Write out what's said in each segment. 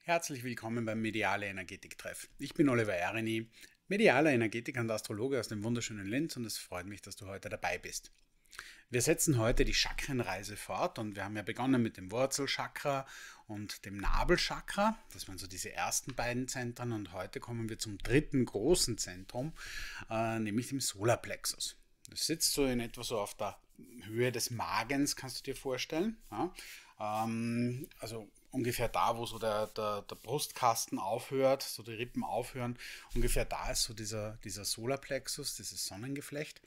Herzlich willkommen beim Mediale Energetik-Treff. Ich bin Oliver Ereni, medialer Energetiker und Astrologe aus dem wunderschönen Linz, und es freut mich, dass du heute dabei bist. Wir setzen heute die Chakrenreise fort und wir haben ja begonnen mit dem Wurzelchakra und dem Nabelchakra. Das waren so diese ersten beiden Zentren, und heute kommen wir zum dritten großen Zentrum, nämlich dem Solarplexus. Das sitzt so in etwa so auf der Höhe des Magens, kannst du dir vorstellen. Ja? Also ungefähr da, wo so der Brustkasten aufhört, so die Rippen aufhören, ungefähr da ist so dieser Solarplexus, dieses Sonnengeflecht.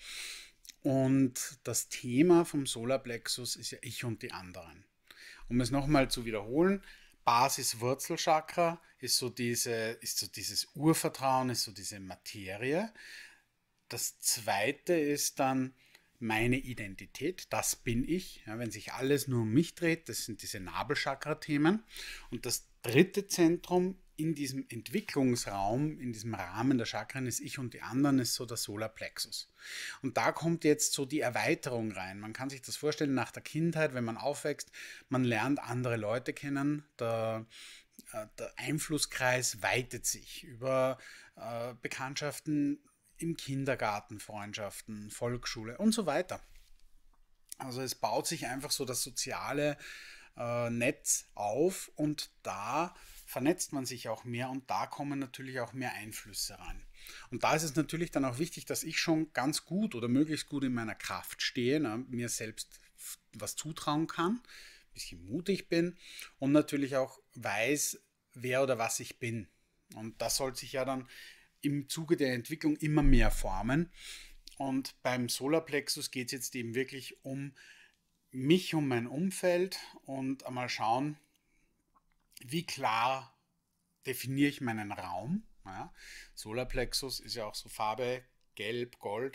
Und das Thema vom Solarplexus ist ja Ich und die anderen. Um es nochmal zu wiederholen, Basis-Wurzelchakra ist so dieses Urvertrauen, ist so diese Materie. Das zweite ist dann meine Identität, das bin ich, ja, wenn sich alles nur um mich dreht, das sind diese Nabelchakra-Themen. Und das dritte Zentrum in diesem Entwicklungsraum, in diesem Rahmen der Chakren ist Ich und die anderen, ist so der Solarplexus. Und da kommt jetzt so die Erweiterung rein. Man kann sich das vorstellen, nach der Kindheit, wenn man aufwächst, man lernt andere Leute kennen, der Einflusskreis weitet sich über Bekanntschaften im Kindergarten, Freundschaften, Volksschule und so weiter. Also es baut sich einfach so das soziale Netz auf, und da vernetzt man sich auch mehr, und da kommen natürlich auch mehr Einflüsse rein. Und da ist es natürlich dann auch wichtig, dass ich schon ganz gut oder möglichst gut in meiner Kraft stehe, mir selbst was zutrauen kann, ein bisschen mutig bin und natürlich auch weiß, wer oder was ich bin. Und das soll sich ja dann im Zuge der Entwicklung immer mehr formen. Und beim Solarplexus geht es jetzt eben wirklich um mich, um mein Umfeld, und einmal schauen, wie klar definiere ich meinen Raum. Ja, Solarplexus ist ja auch so Farbe Gelb, Gold.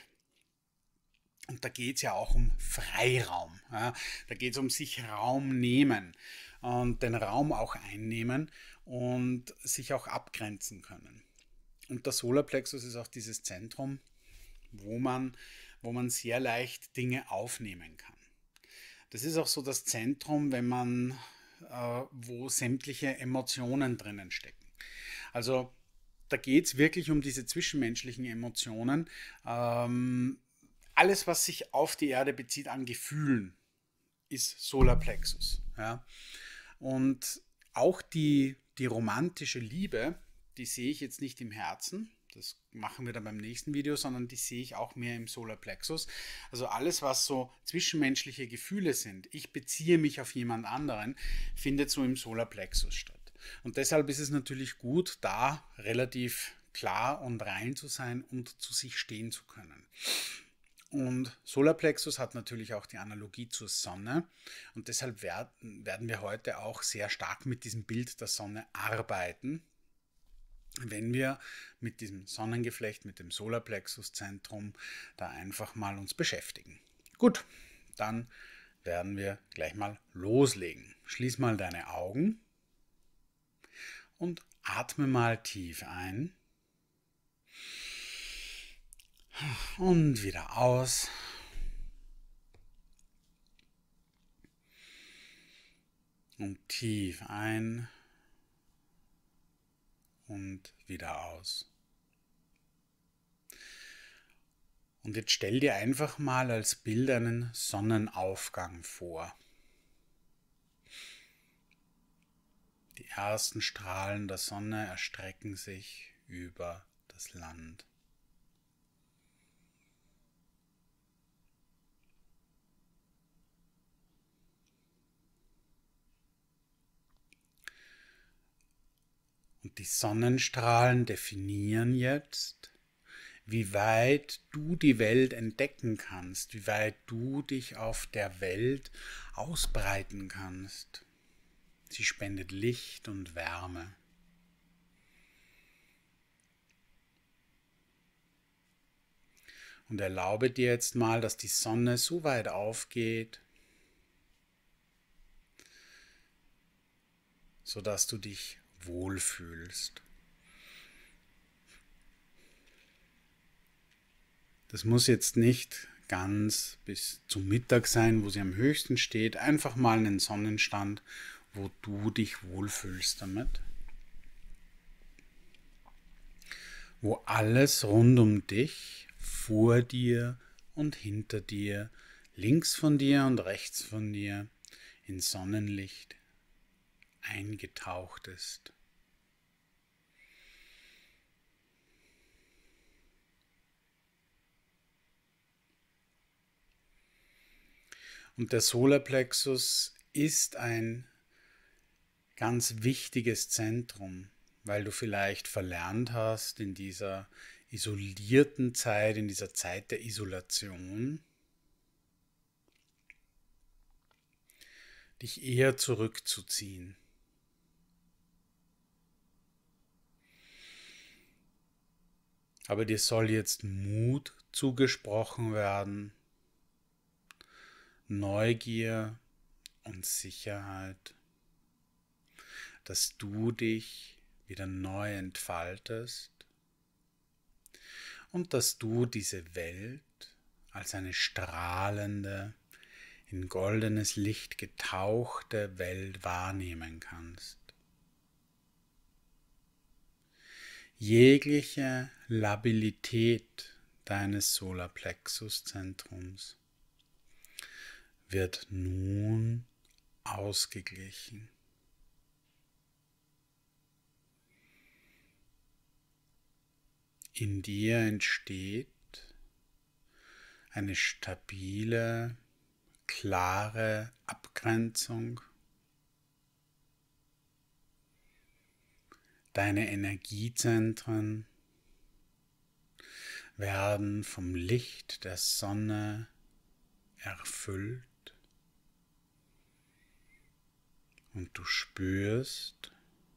Und da geht es ja auch um Freiraum. Ja, da geht es um sich Raum nehmen und den Raum auch einnehmen und sich auch abgrenzen können. Und der Solarplexus ist auch dieses Zentrum, wo man sehr leicht Dinge aufnehmen kann. Das ist auch so das Zentrum, wo sämtliche Emotionen drinnen stecken. Also da geht es wirklich um diese zwischenmenschlichen Emotionen. Alles, was sich auf die Erde bezieht an Gefühlen, ist Solarplexus. Ja? Und auch die romantische Liebe, die sehe ich jetzt nicht im Herzen, das machen wir dann beim nächsten Video, sondern die sehe ich auch mehr im Solarplexus. Also alles, was so zwischenmenschliche Gefühle sind, ich beziehe mich auf jemand anderen, findet so im Solarplexus statt. Und deshalb ist es natürlich gut, da relativ klar und rein zu sein und zu sich stehen zu können. Und Solarplexus hat natürlich auch die Analogie zur Sonne, und deshalb werden wir heute auch sehr stark mit diesem Bild der Sonne arbeiten, wenn wir mit diesem Sonnengeflecht, mit dem Solarplexuszentrum da einfach mal uns beschäftigen. Gut, dann werden wir gleich mal loslegen. Schließ mal deine Augen und atme mal tief ein und wieder aus. Und tief ein und wieder aus. Und jetzt stell dir einfach mal als Bild einen Sonnenaufgang vor. Die ersten Strahlen der Sonne erstrecken sich über das Land. Und die Sonnenstrahlen definieren jetzt, wie weit du die Welt entdecken kannst, wie weit du dich auf der Welt ausbreiten kannst. Sie spendet Licht und Wärme. Und erlaube dir jetzt mal, dass die Sonne so weit aufgeht, sodass du dich wohlfühlst. Das muss jetzt nicht ganz bis zum Mittag sein, wo sie am höchsten steht. Einfach mal einen Sonnenstand, wo du dich wohlfühlst damit. wo alles rund um dich, vor dir und hinter dir, links von dir und rechts von dir in Sonnenlicht eingetaucht ist. Und der Solarplexus ist ein ganz wichtiges Zentrum, weil du vielleicht verlernt hast in dieser isolierten Zeit, in dieser Zeit der Isolation, dich eher zurückzuziehen. Aber dir soll jetzt Mut zugesprochen werden, Neugier und Sicherheit, dass du dich wieder neu entfaltest und dass du diese Welt als eine strahlende, in goldenes Licht getauchte Welt wahrnehmen kannst. Jegliche Labilität deines Solarplexus-Zentrums wird nun ausgeglichen. In dir entsteht eine stabile, klare Abgrenzung. Deine Energiezentren werden vom Licht der Sonne erfüllt und du spürst,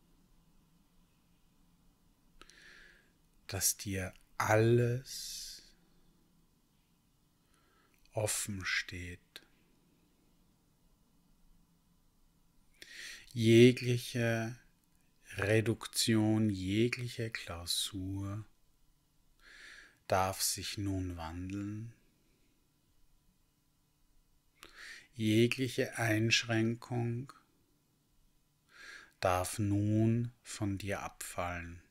dass dir alles offen steht. Jegliche Reduktion, jegliche Klausur darf sich nun wandeln. Jegliche Einschränkung darf nun von dir abfallen.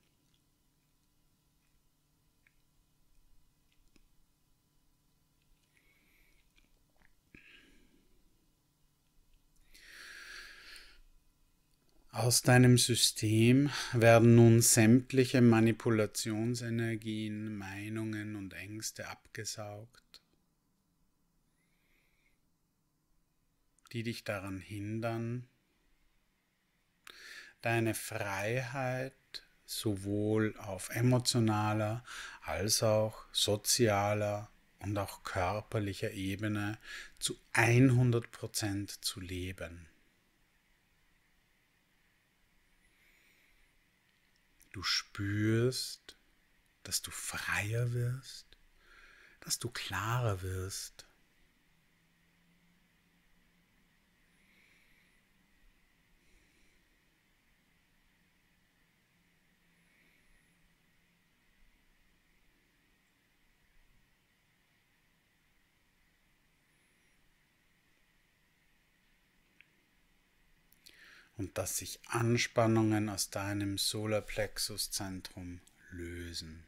Aus deinem System werden nun sämtliche Manipulationsenergien, Meinungen und Ängste abgesaugt, die dich daran hindern, deine Freiheit sowohl auf emotionaler als auch sozialer und auch körperlicher Ebene zu 100% zu leben. Du spürst, dass du freier wirst, dass du klarer wirst. Und dass sich Anspannungen aus deinem Solarplexus-Zentrum lösen.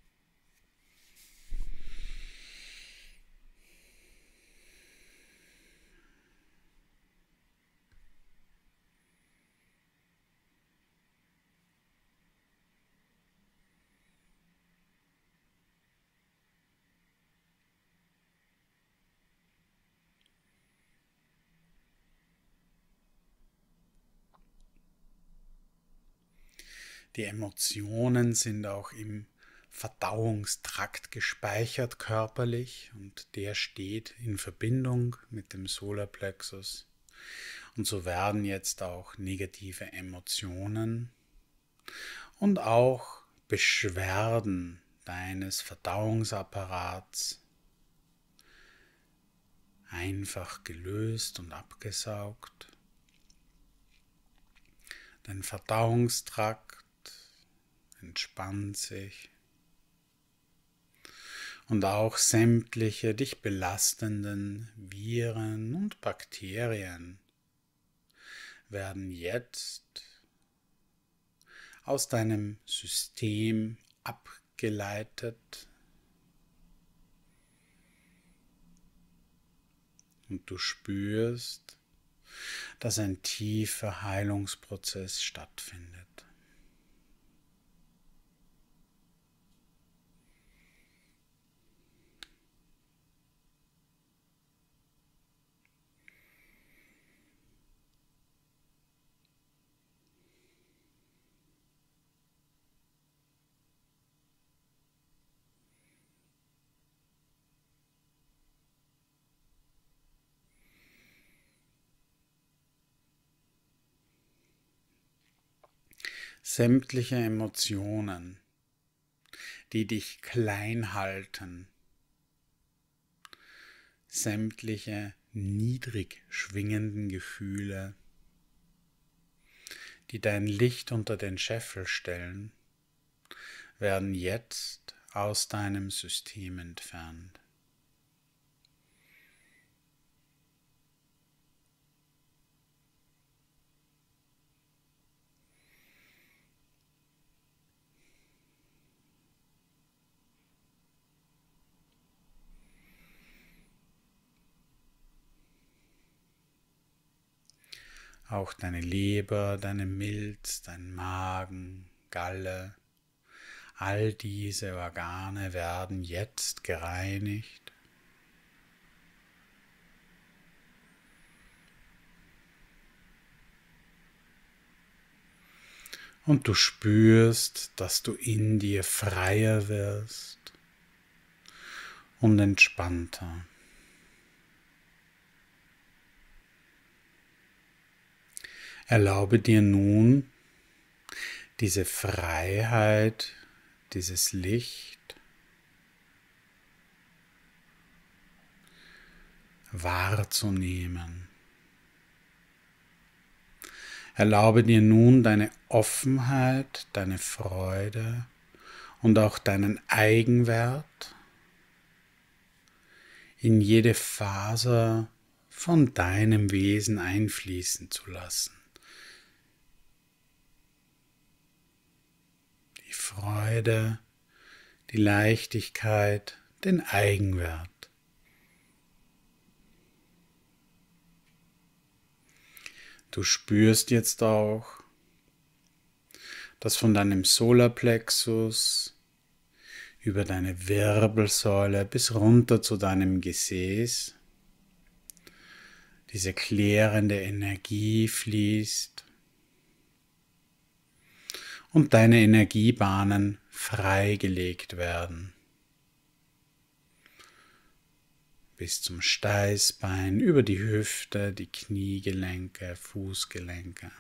Die Emotionen sind auch im Verdauungstrakt gespeichert körperlich und der steht in Verbindung mit dem Solarplexus. Und so werden jetzt auch negative Emotionen und auch Beschwerden deines Verdauungsapparats einfach gelöst und abgesaugt. Dein Verdauungstrakt entspannt sich und auch sämtliche dich belastenden Viren und Bakterien werden jetzt aus deinem System geleitet und du spürst, dass ein tiefer Heilungsprozess stattfindet. Sämtliche Emotionen, die dich klein halten, sämtliche niedrig schwingenden Gefühle, die dein Licht unter den Scheffel stellen, werden jetzt aus deinem System entfernt. Auch deine Leber, deine Milz, dein Magen, Galle, all diese Organe werden jetzt gereinigt. Und du spürst, dass du in dir freier wirst und entspannter. Erlaube dir nun, diese Freiheit, dieses Licht wahrzunehmen. Erlaube dir nun deine Offenheit, deine Freude und auch deinen Eigenwert in jede Faser von deinem Wesen einfließen zu lassen. Die Freude, die Leichtigkeit, den Eigenwert. Du spürst jetzt auch, dass von deinem Solarplexus über deine Wirbelsäule bis runter zu deinem Gesäß diese klärende Energie fließt und deine Energiebahnen freigelegt werden. Bis zum Steißbein, über die Hüfte, die Kniegelenke, Fußgelenke.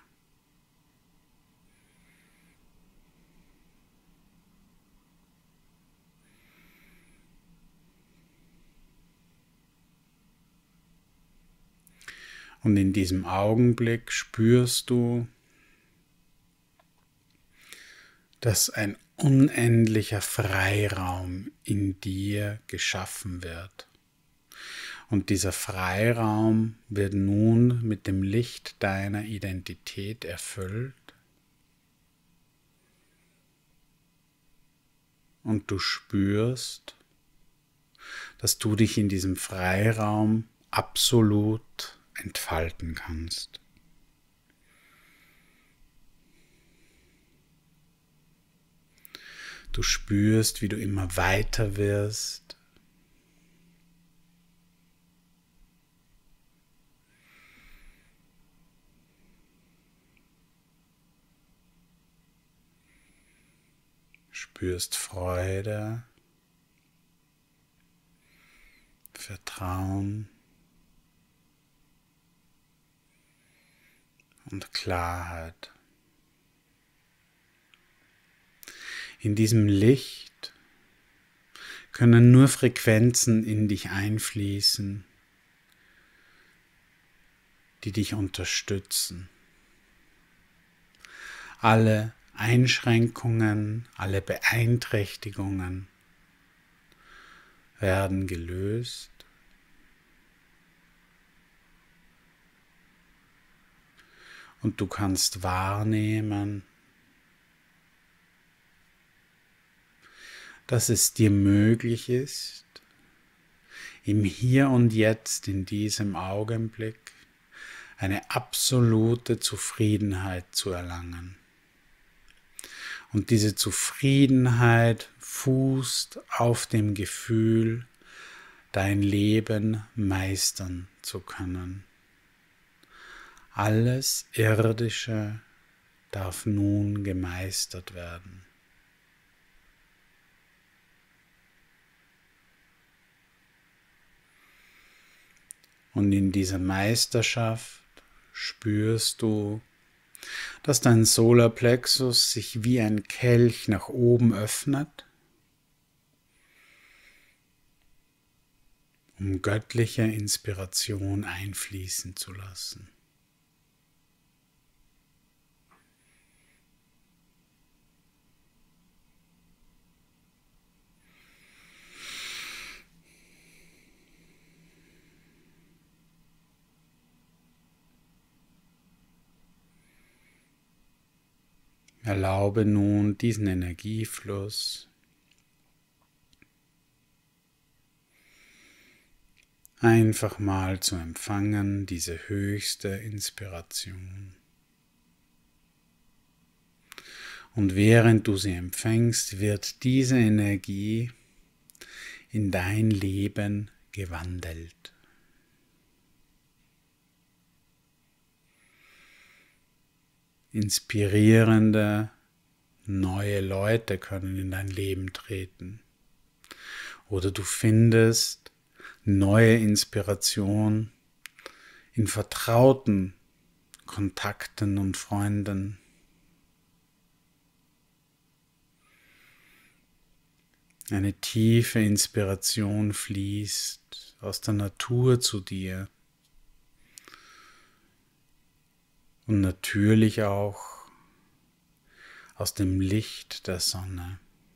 Und in diesem Augenblick spürst du, dass ein unendlicher Freiraum in dir geschaffen wird. Und dieser Freiraum wird nun mit dem Licht deiner Identität erfüllt. Und du spürst, dass du dich in diesem Freiraum absolut entfalten kannst. Du spürst, wie du immer weiter wirst. Spürst Freude, Vertrauen und Klarheit. In diesem Licht können nur Frequenzen in dich einfließen, die dich unterstützen. Alle Einschränkungen, alle Beeinträchtigungen werden gelöst. Und du kannst wahrnehmen, dass es dir möglich ist, im Hier und Jetzt, in diesem Augenblick, eine absolute Zufriedenheit zu erlangen. Und diese Zufriedenheit fußt auf dem Gefühl, dein Leben meistern zu können. Alles Irdische darf nun gemeistert werden. Und in dieser Meisterschaft spürst du, dass dein Solarplexus sich wie ein Kelch nach oben öffnet, um göttliche Inspiration einfließen zu lassen. Erlaube nun diesen Energiefluss einfach mal zu empfangen, diese höchste Inspiration. Und während du sie empfängst, wird diese Energie in dein Leben gewandelt. Inspirierende, neue Leute können in dein Leben treten. Oder du findest neue Inspiration in vertrauten Kontakten und Freunden. Eine tiefe Inspiration fließt aus der Natur zu dir und natürlich auch aus dem Licht der Sonne.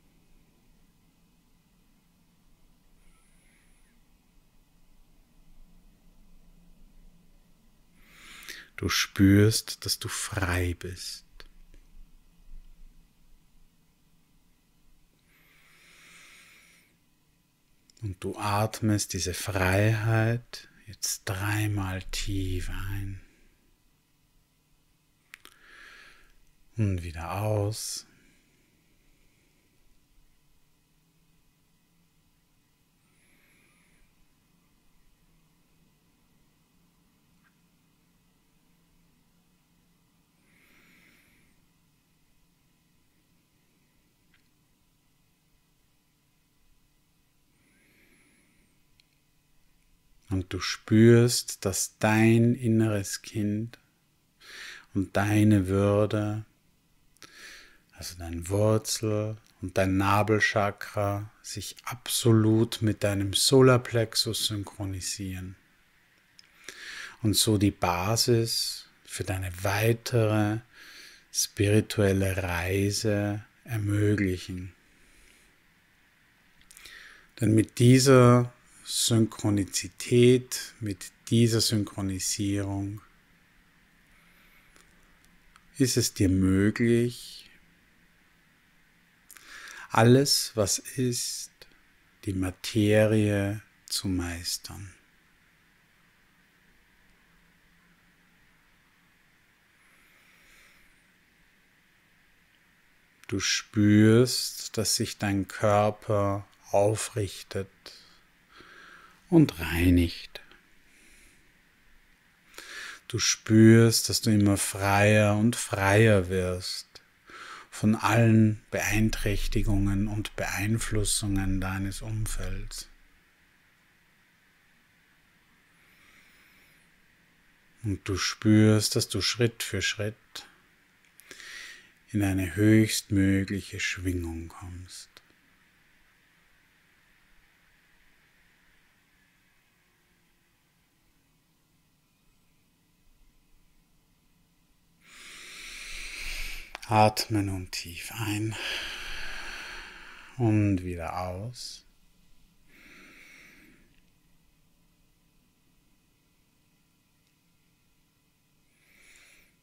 Du spürst, dass du frei bist. Und du atmest diese Freiheit jetzt dreimal tief ein und wieder aus. Und du spürst, dass dein inneres Kind und deine Würde, also dein Wurzel und dein Nabelchakra, sich absolut mit deinem Solarplexus synchronisieren und so die Basis für deine weitere spirituelle Reise ermöglichen. Denn mit dieser Synchronizität, mit dieser Synchronisierung ist es dir möglich, alles, was ist, die Materie zu meistern. Du spürst, dass sich dein Körper aufrichtet und reinigt. Du spürst, dass du immer freier und freier wirst von allen Beeinträchtigungen und Beeinflussungen deines Umfelds. Und du spürst, dass du Schritt für Schritt in eine höchstmögliche Schwingung kommst. Atme nun tief ein und wieder aus.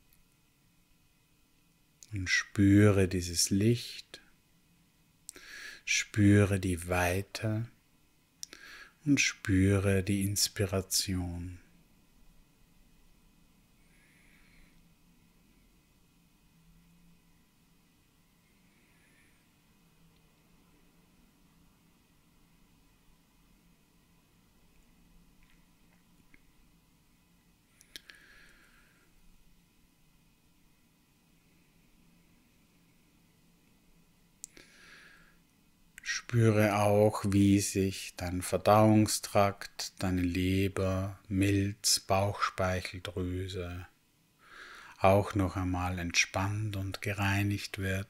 Und spüre dieses Licht, Spüre die Weite und spüre die Inspiration. Spüre auch, wie sich dein Verdauungstrakt, deine Leber, Milz, Bauchspeicheldrüse auch noch einmal entspannt und gereinigt wird.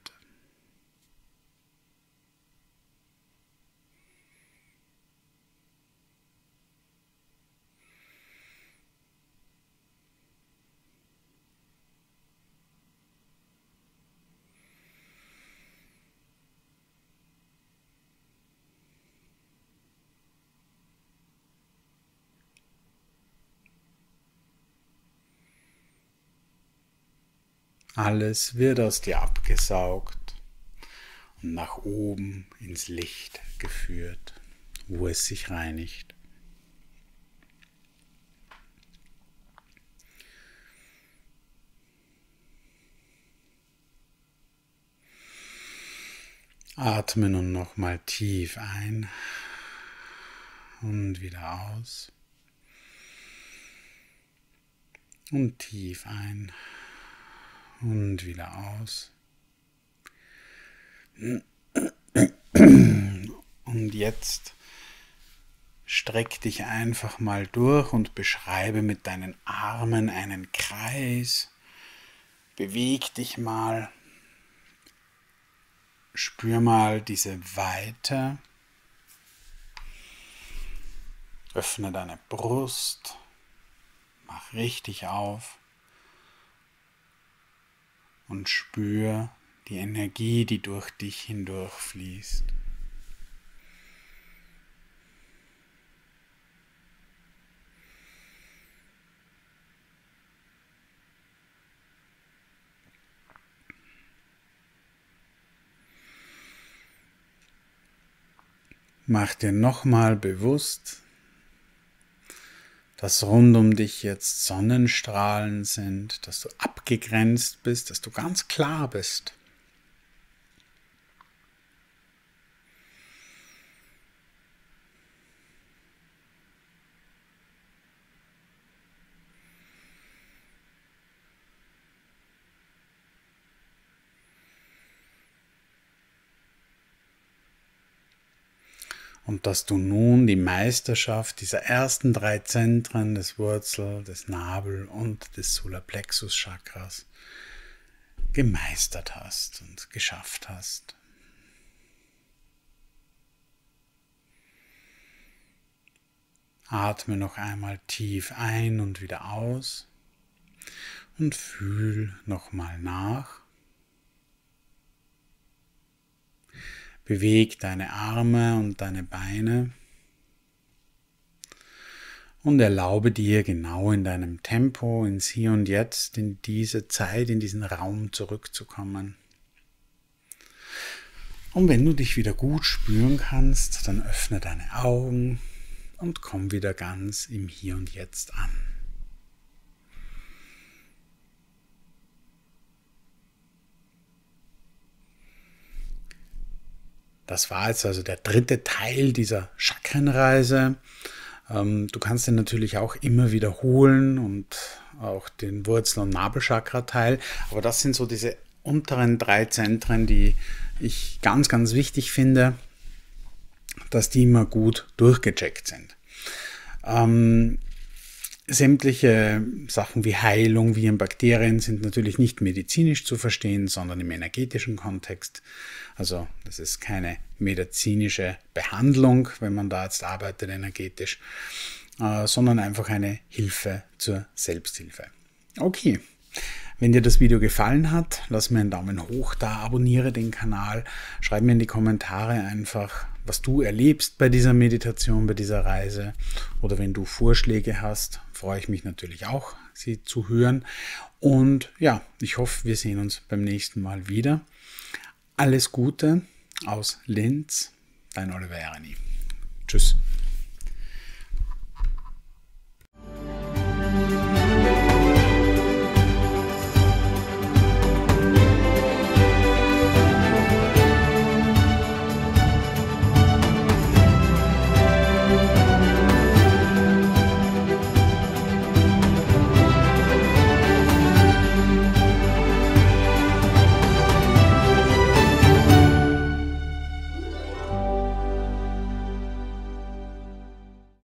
Alles wird aus dir abgesaugt und nach oben ins Licht geführt, wo es sich reinigt. Atme nun nochmal tief ein und wieder aus. Und tief ein und wieder aus. Und jetzt streck dich einfach mal durch und beschreibe mit deinen Armen einen Kreis. Beweg dich mal. Spür mal diese Weite. Öffne deine Brust. Mach richtig auf. Und spür die Energie, die durch dich hindurch fließt. Mach dir nochmal bewusst, dass rund um dich jetzt Sonnenstrahlen sind, dass du abgegrenzt bist, dass du ganz klar bist. Und dass du nun die Meisterschaft dieser ersten 3 Zentren des Wurzel-, des Nabel- und des Solarplexus-Chakras gemeistert hast und geschafft hast. Atme noch einmal tief ein und wieder aus und fühl nochmal nach. Beweg deine Arme und deine Beine und erlaube dir genau in deinem Tempo, ins Hier und Jetzt, in diese Zeit, in diesen Raum zurückzukommen. Und wenn du dich wieder gut spüren kannst, dann öffne deine Augen und komm wieder ganz im Hier und Jetzt an. Das war jetzt also der 3. Teil dieser Chakrenreise. Du kannst den natürlich auch immer wiederholen und auch den Wurzel- und Nabelchakra-Teil. Aber das sind so diese unteren 3 Zentren, die ich ganz, ganz wichtig finde, dass die immer gut durchgecheckt sind. Sämtliche Sachen wie Heilung, Viren, Bakterien sind natürlich nicht medizinisch zu verstehen, sondern im energetischen Kontext. Also das ist keine medizinische Behandlung, wenn man da jetzt arbeitet energetisch, sondern einfach eine Hilfe zur Selbsthilfe. Okay, wenn dir das Video gefallen hat, lass mir einen Daumen hoch da, abonniere den Kanal, schreib mir in die Kommentare einfach, was du erlebst bei dieser Meditation, bei dieser Reise. Oder wenn du Vorschläge hast, freue ich mich natürlich auch, sie zu hören. Und ja, ich hoffe, wir sehen uns beim nächsten Mal wieder. Alles Gute aus Linz, dein Oliver Erni. Tschüss.